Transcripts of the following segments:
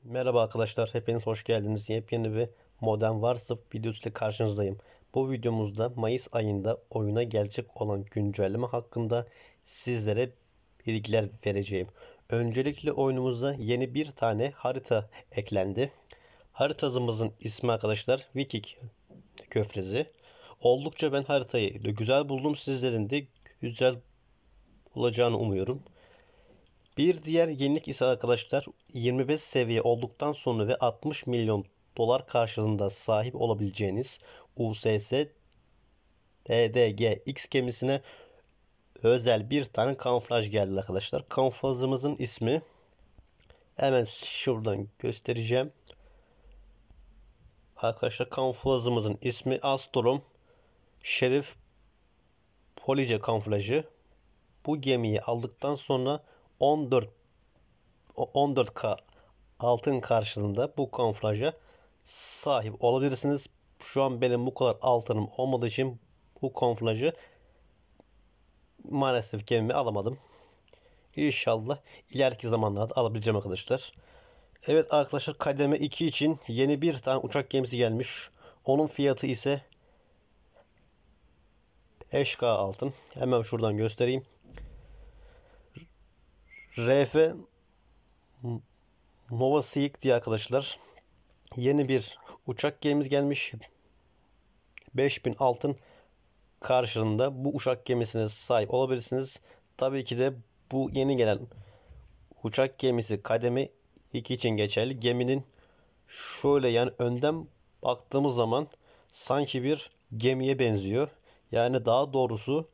Merhaba arkadaşlar, hepiniz hoş geldiniz. Yepyeni bir Modern Warfare videosuyla karşınızdayım. Bu videomuzda Mayıs ayında oyuna gelecek olan güncelleme hakkında sizlere bilgiler vereceğim. Öncelikle oyunumuza yeni bir tane harita eklendi. Haritamızın ismi arkadaşlar Viking Köfrezi. Oldukça ben haritayı da güzel buldum. Sizlerin de güzel olacağını umuyorum. Bir diğer yenilik ise arkadaşlar 25 seviye olduktan sonra ve 60 milyon dolar karşılığında sahip olabileceğiniz USS DDG-X gemisine özel bir tane kamuflaj geldi arkadaşlar. Kamuflajımızın ismi hemen şuradan göstereceğim. Arkadaşlar kamuflajımızın ismi Astrom Şerif Police kamuflajı. Bu gemiyi aldıktan sonra 14K altın karşılığında bu kamuflaja sahip olabilirsiniz. Şu an benim bu kadar altınım olmadığı için bu kamuflajı maalesef gemime alamadım. İnşallah ileriki zamanlarda alabileceğim arkadaşlar. Evet arkadaşlar, kademe 2 için yeni bir tane uçak gemisi gelmiş. Onun fiyatı ise 5K altın. Hemen şuradan göstereyim. RF Nova Sea diye arkadaşlar yeni bir uçak gemimiz gelmiş. 5000 altın karşılığında bu uçak gemisine sahip olabilirsiniz. Tabii ki de bu yeni gelen uçak gemisi kademe 2 için geçerli. Geminin şöyle yani önden baktığımız zaman sanki bir gemiye benziyor. Yani daha doğrusu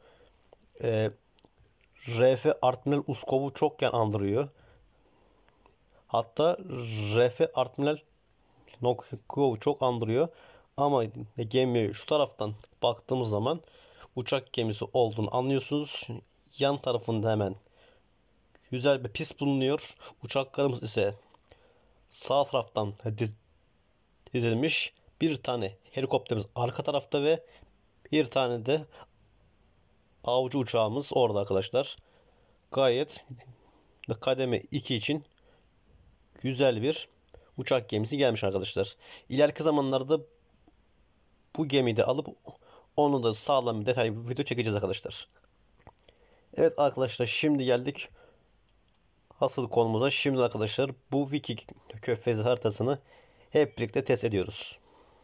RF Admiral Uskov'u çok andırıyor. Hatta RF Admiral Nokov'u çok andırıyor. Ama gemi şu taraftan baktığımız zaman uçak gemisi olduğunu anlıyorsunuz. Yan tarafında hemen güzel bir pist bulunuyor. Uçaklarımız ise sağ taraftan dizilmiş. Bir tane helikopterimiz arka tarafta ve bir tane de avcı uçağımız orada arkadaşlar. Gayet kademe 2 için güzel bir uçak gemisi gelmiş arkadaşlar. İleriki zamanlarda bu gemiyi de alıp onu da sağlam bir detaylı bir video çekeceğiz arkadaşlar. Evet arkadaşlar, şimdi geldik asıl konumuza. Şimdi arkadaşlar bu Viking Körfezi haritasını hep birlikte test ediyoruz.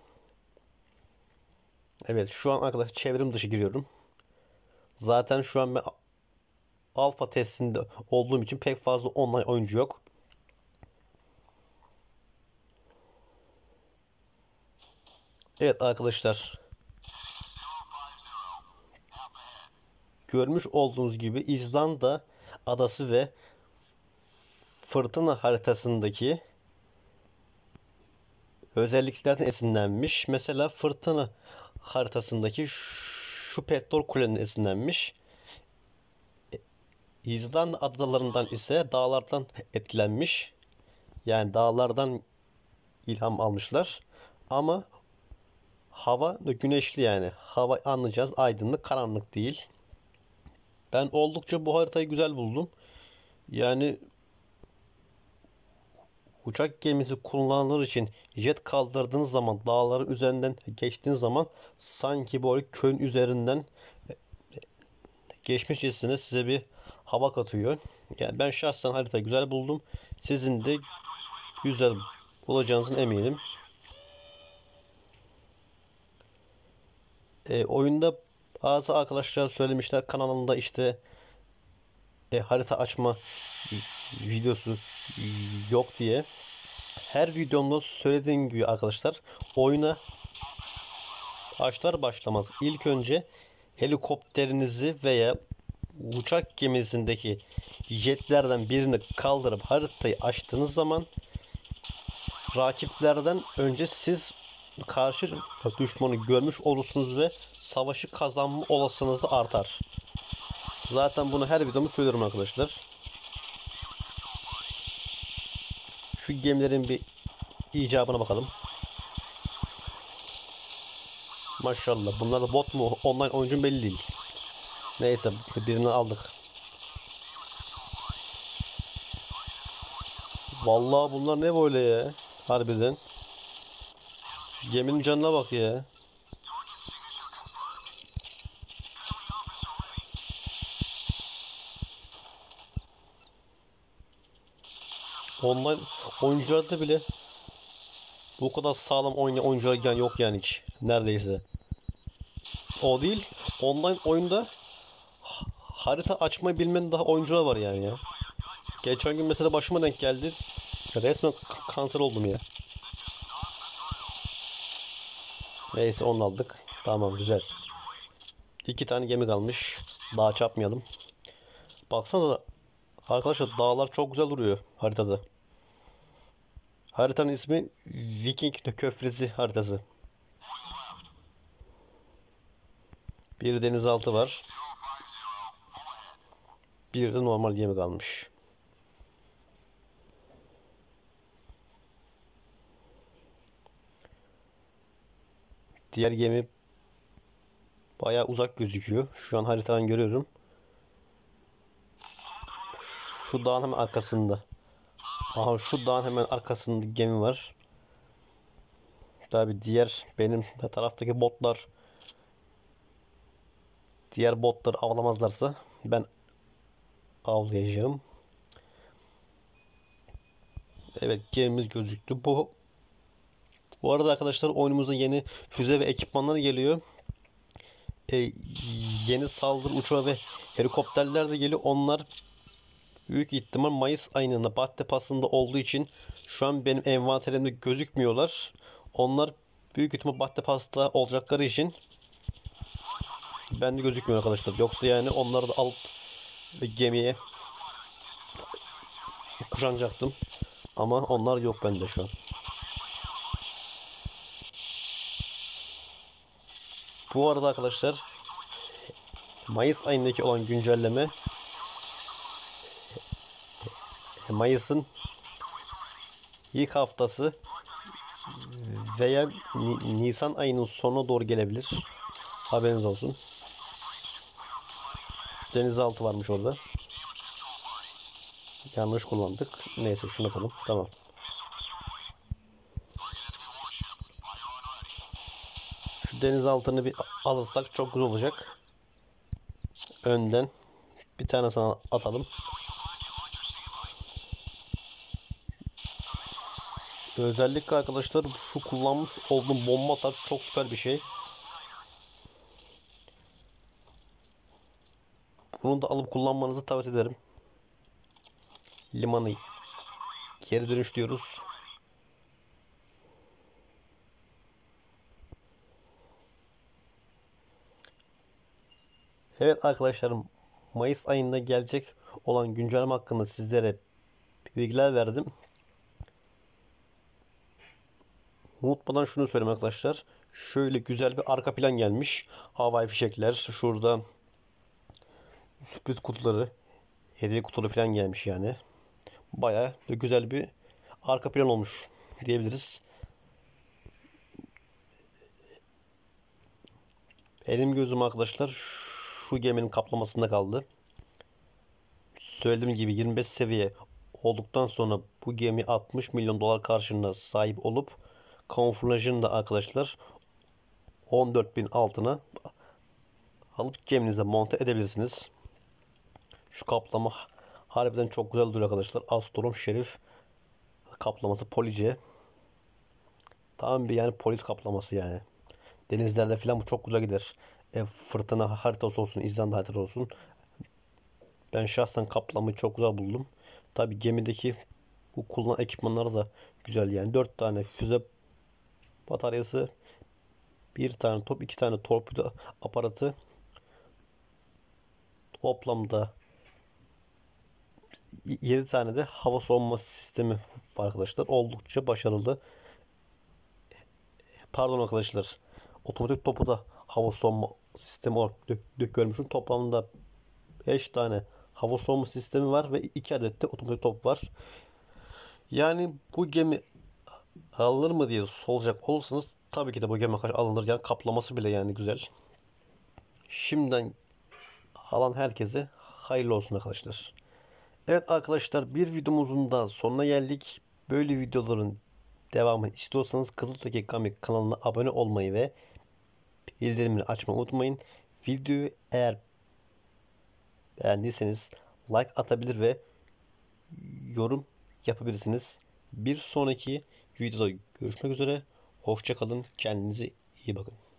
Evet, şu an arkadaşlar çevrim dışı giriyorum. Zaten şu an ben alfa testinde olduğum için pek fazla online oyuncu yok. Evet arkadaşlar, görmüş olduğunuz gibi İzlanda adası ve fırtına haritasındaki özelliklerden esinlenmiş. Mesela fırtına haritasındaki şu petrol kulenin esinlenmiş. İzlanda adalarından ise dağlardan etkilenmiş. Yani dağlardan ilham almışlar. Ama hava güneşli yani. Hava anlayacağız aydınlık, karanlık değil. Ben oldukça bu haritayı güzel buldum. Yani uçak gemisi kullanılır için jet kaldırdığınız zaman, dağların üzerinden geçtiğiniz zaman sanki böyle köyün üzerinden geçmişçesine size bir hava katıyor. Yani ben şahsen haritayı güzel buldum. Sizin de güzel bulacağınızın eminim. Oyunda bazı arkadaşlar söylemişler kanalında işte harita açma videosu yok diye. Her videomda söylediğim gibi arkadaşlar, oyuna başlar başlamaz ilk önce helikopterinizi veya uçak gemisindeki jetlerden birini kaldırıp haritayı açtığınız zaman rakiplerden önce siz karşı düşmanı görmüş olursunuz ve savaşı kazanma olasılığınız da artar. Zaten bunu her videomda söylüyorum arkadaşlar. Şu gemilerin bir icabına bakalım. Maşallah, bunlar da bot mu online oyuncu belli değil. Neyse, birini aldık. Vallahi bunlar ne böyle ya? Harbiden. Geminin canına bak ya. Online oyuncularda bile bu kadar sağlam oyuncular yani yok yani hiç. Neredeyse. O değil. Online oyunda harita açmayı bilmeyen daha oyuncular var yani ya. Geçen gün mesela başıma denk geldi. Resmen kanser oldum ya. Neyse onu aldık. Tamam güzel. İki tane gemi kalmış. Daha çapmayalım. Baksana arkadaşlar dağlar çok güzel duruyor haritada. Haritanın ismi Viking Köprüsü haritası. Bir denizaltı var. Bir de normal gemi kalmış. Diğer gemi bayağı uzak gözüküyor. Şu an haritadan görüyorum. Şu dağın hemen arkasında. Aha şu dağın hemen arkasında gemi var. Tabi diğer benim taraftaki botlar diğer botları avlamazlarsa ben avlayacağım. Evet gemimiz gözüktü. Bu arada arkadaşlar oyunumuza yeni füze ve ekipmanlar geliyor. E, Yeni saldırı uçağı ve helikopterler de geliyor. Onlar büyük ihtimal Mayıs ayında Battle Pass'ında olduğu için şu an benim envanterimde gözükmüyorlar. Onlar büyük ihtimal Battle Pass'ta olacakları için bende gözükmüyor arkadaşlar. Yoksa yani onları da alıp gemiye kuşanacaktım. Ama onlar yok bende şu an. Bu arada arkadaşlar Mayıs ayındaki olan güncelleme Mayıs'ın ilk haftası veya Nisan ayının sonuna doğru gelebilir. Haberiniz olsun. Denizaltı varmış orada. Yanlış kullandık. Neyse şunu atalım. Tamam. Şu denizaltını bir alırsak çok güzel olacak. Önden bir tane sana atalım. Özellikle arkadaşlar şu kullanmış olduğum bomba atar çok süper bir şey. Bunu da alıp kullanmanızı tavsiye ederim. Limanı geri dönüş diyoruz. Evet arkadaşlarım Mayıs ayında gelecek olan güncelleme hakkında sizlere bilgiler verdim. Unutmadan şunu söyleyeyim arkadaşlar. Şöyle güzel bir arka plan gelmiş. Havai fişekler. Şurada sürpriz kutuları. Hediye kutuları falan gelmiş yani. Bayağı güzel bir arka plan olmuş diyebiliriz. Elim gözüm arkadaşlar şu geminin kaplamasında kaldı. Söylediğim gibi 25 seviye olduktan sonra bu gemi 60 milyon dolar karşılığında sahip olup kamuflajını da arkadaşlar 14 bin altına alıp geminize monte edebilirsiniz. Şu kaplama harbiden çok güzel duruyor arkadaşlar. Astrom Şerif kaplaması police. Tam bir yani polis kaplaması yani. Denizlerde falan bu çok güzel gider. Fırtına haritası olsun, İzlanda haritası olsun. Ben şahsen kaplamayı çok güzel buldum. Tabi gemideki bu kullanılan ekipmanları da güzel yani. 4 tane füze bataryası, bir tane top, 2 tane torpido aparatı. Toplamda 7 tane de hava soğuma sistemi var arkadaşlar. Oldukça başarılı. Pardon arkadaşlar. Otomatik topu da hava soğuma sistemi olarak görmüşüm. Toplamda 5 tane hava soğuma sistemi var ve 2 adet de otomatik top var. Yani bu gemi alınır mı diye soracak olursanız tabii ki de bu gemi alınır. Yani kaplaması bile yani güzel. Şimdiden alan herkese hayırlı olsun arkadaşlar. Evet arkadaşlar, bir videomuzun da sonuna geldik. Böyle videoların devamını istiyorsanız Kızılteke Comic kanalına abone olmayı ve bildirimleri açmayı unutmayın. Videoyu eğer beğendiyseniz like atabilir ve yorum yapabilirsiniz. Bir sonraki videoda görüşmek üzere. Hoşça kalın. Kendinize iyi bakın.